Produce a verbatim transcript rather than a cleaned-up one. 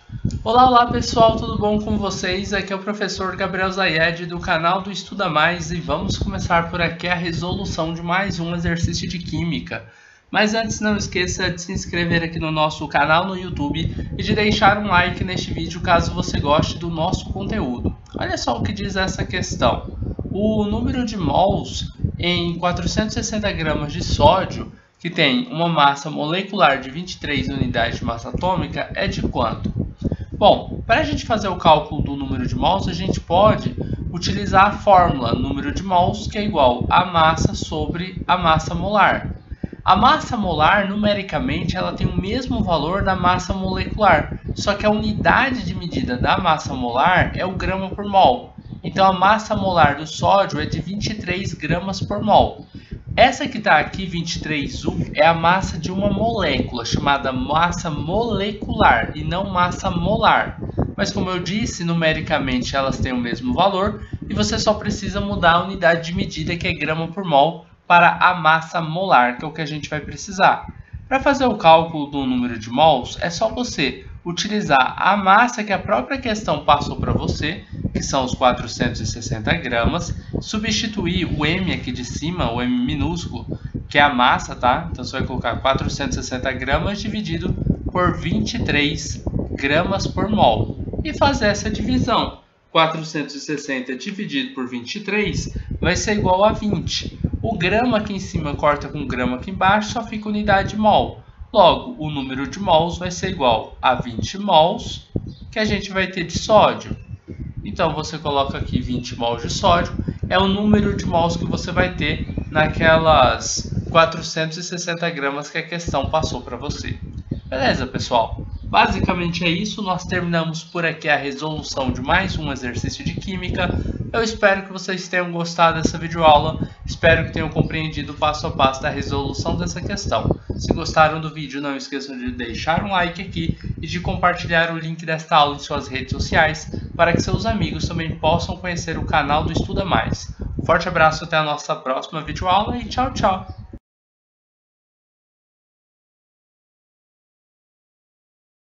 Olá, olá pessoal, tudo bom com vocês? Aqui é o professor Gabriel Zayed do canal do Estuda Mais e vamos começar por aqui a resolução de mais um exercício de Química. Mas antes não esqueça de se inscrever aqui no nosso canal no YouTube e de deixar um like neste vídeo caso você goste do nosso conteúdo. Olha só o que diz essa questão. O número de mols em quatrocentos e sessenta gramas de sódio, que tem uma massa molecular de vinte e três unidades de massa atômica, é de quanto? Bom, para a gente fazer o cálculo do número de mols, a gente pode utilizar a fórmula número de mols, que é igual a massa sobre a massa molar. A massa molar, numericamente, ela tem o mesmo valor da massa molecular, só que a unidade de medida da massa molar é o grama por mol. Então, a massa molar do sódio é de vinte e três gramas por mol. Essa que está aqui, vinte e três U, é a massa de uma molécula, chamada massa molecular e não massa molar. Mas como eu disse, numericamente elas têm o mesmo valor e você só precisa mudar a unidade de medida, que é grama por mol, para a massa molar, que é o que a gente vai precisar. Para fazer o cálculo do número de mols, é só você utilizar a massa que a própria questão passou para você, que são os quatrocentos e sessenta gramas, substituir o M aqui de cima, o M minúsculo, que é a massa, tá? Então você vai colocar quatrocentos e sessenta gramas dividido por vinte e três gramas por mol e fazer essa divisão. quatrocentos e sessenta dividido por vinte e três vai ser igual a vinte. O grama aqui em cima corta com o grama aqui embaixo, só fica unidade de mol. Logo, o número de mols vai ser igual a vinte mols, que a gente vai ter de sódio. Então, você coloca aqui vinte mols de sódio, é o número de mols que você vai ter naquelas quatrocentos e sessenta gramas que a questão passou para você. Beleza, pessoal? Basicamente é isso, nós terminamos por aqui a resolução de mais um exercício de Química. Eu espero que vocês tenham gostado dessa videoaula, espero que tenham compreendido o passo a passo da resolução dessa questão. Se gostaram do vídeo, não esqueçam de deixar um like aqui e de compartilhar o link desta aula em suas redes sociais para que seus amigos também possam conhecer o canal do Estuda Mais. Um forte abraço, até a nossa próxima videoaula e tchau, tchau!